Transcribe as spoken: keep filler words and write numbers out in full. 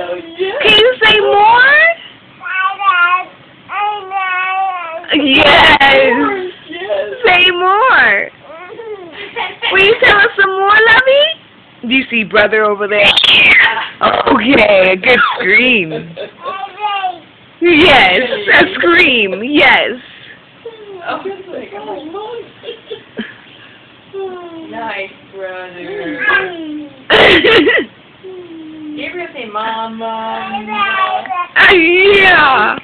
yes. Can you say more? Yes. Yes. Say more. Will you tell us some more, Lovey? Do you see brother over there? Okay, a good scream. Yes, a scream. Yes. Oh, nice, brother. Gabriel say, Mama. Yeah.